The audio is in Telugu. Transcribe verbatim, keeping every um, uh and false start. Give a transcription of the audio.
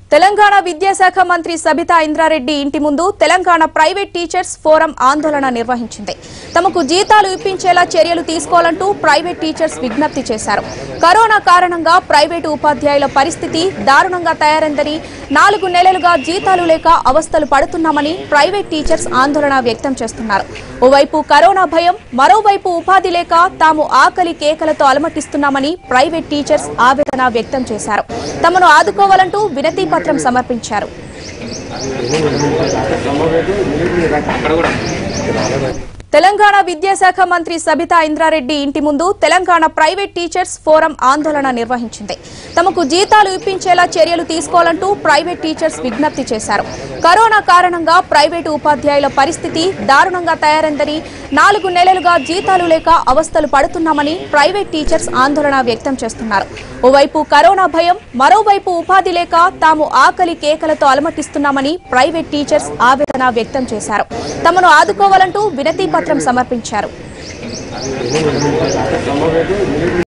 తెలంగాణ విద్యాశాఖ మంత్రి సబితా ఇంద్రా రెడ్డి ఇంటి ముందు తెలంగాణ ప్రైవేట్ టీచర్స్ ఫోరం ఆందోళన నిర్వహించింది. తమకు జీతాలు ఇప్పించేలా చర్యలు తీసుకోవాలంటూ ప్రైవేట్ టీచర్స్ విజ్ఞప్తి చేశారు. కరోనా కారణంగా ప్రైవేటు ఉపాధ్యాయుల పరిస్థితి దారుణంగా తయారైందని, నాలుగు నెలలుగా జీతాలు లేక అవస్థలు పడుతున్నామని ప్రైవేట్ టీచర్స్ ఆందోళన వ్యక్తం చేస్తున్నారు. ఓవైపు కరోనా భయం, మరోవైపు ఉపాధి లేక తాము ఆకలి కేకలతో అలమటిస్తున్నామని ప్రైవేట్ టీచర్స్ ఆవేదన వ్యక్తం చేశారు. తమను ఆదుకోవాలంటూ వినతి పత్రం సమర్పించారు. తెలంగాణ విద్యాశాఖ మంత్రి సబితా ఇంద్రా రెడ్డి ఇంటి ముందు తెలంగాణ ప్రైవేట్ టీచర్స్ ఫోరం ఆందోళన నిర్వహించింది. తమకు జీతాలు ఇప్పించేలా చర్యలు తీసుకోవాలంటూ ప్రైవేట్ టీచర్స్ విజ్ఞప్తి చేశారు. కరోనా కారణంగా ప్రైవేటు ఉపాధ్యాయుల పరిస్థితి దారుణంగా తయారైందని, నాలుగు నెలలుగా జీతాలు లేక అవస్థలు పడుతున్నామని ప్రైవేట్ టీచర్స్ ఆందోళన వ్యక్తం చేస్తున్నారు. ఓవైపు కరోనా భయం, మరోవైపు ఉపాధి లేక తాము ఆకలి కేకలతో అలమటిస్తున్నామని ప్రైవేట్ టీచర్స్ ఆవేదన వ్యక్తం చేశారు. తమను ఆదుకోవాలంటూ వినతి పత్రం సమర్పించారు.